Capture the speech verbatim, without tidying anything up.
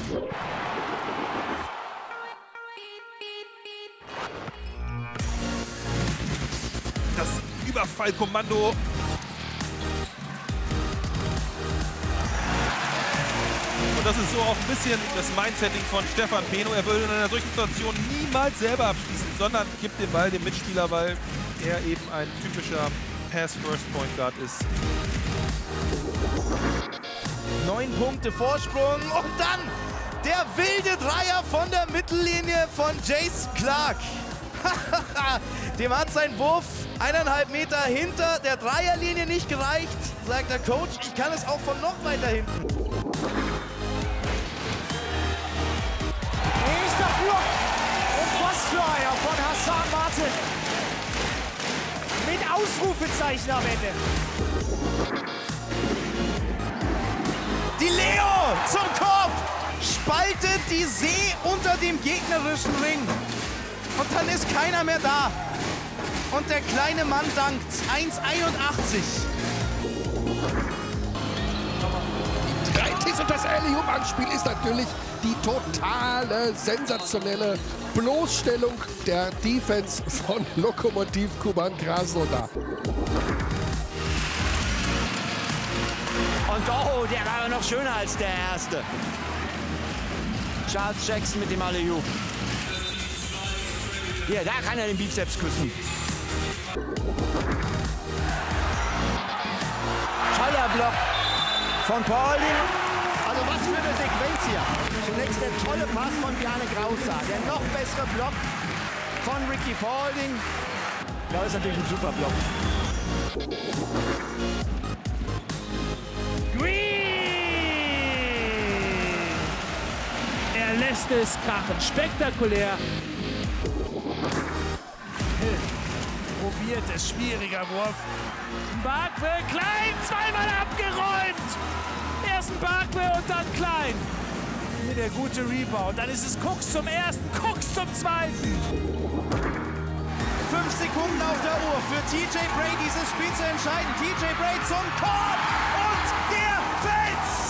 Das Überfallkommando. Und das ist so auch ein bisschen das Mindsetting von Stefan Peno. Er würde in einer solchen Situation niemals selber abschließen, sondern gibt den Ball dem Mitspieler, weil er eben ein typischer Pass-First-Point-Guard ist. Neun Punkte Vorsprung und dann der wilde Dreier von der Mittellinie von Jace Clark. Dem hat sein Wurf eineinhalb Meter hinter der Dreierlinie nicht gereicht, sagt der Coach. Ich kann es auch von noch weiter hinten. Nächster Block und was für einer von Hassan Martin. Mit Ausrufezeichen am Ende. Die Leo zum Korb, spaltet die See unter dem gegnerischen Ring. Und dann ist keiner mehr da. Und der kleine Mann dankt. eins einundachtzig. Drei Ticks und das Alley-Oop-Anspiel ist natürlich die totale, sensationelle Bloßstellung der Defense von Lokomotiv Kuban Krasnodar. Und oh, der war ja noch schöner als der erste. Charles Jackson mit dem Alley-Oop. Hier, da kann er den Bizeps küssen. Schallerblock von Paulding. Also was für eine Sequenz hier. Zunächst der tolle Pass von Bjarne Grausa. Der noch bessere Block von Ricky Paulding. Ja, ist natürlich ein super Block. Er lässt es krachen. Spektakulär. Probiert es, schwieriger Wurf. Barkwell, Klein, zweimal abgeräumt. Erst ein Barkwell und dann Klein. Hier der gute Rebound. Dann ist es Cooks zum ersten, Cooks zum zweiten. Fünf Sekunden auf der Uhr für T J Bray, dieses Spiel zu entscheiden. T J Bray zum Korb und der fällt!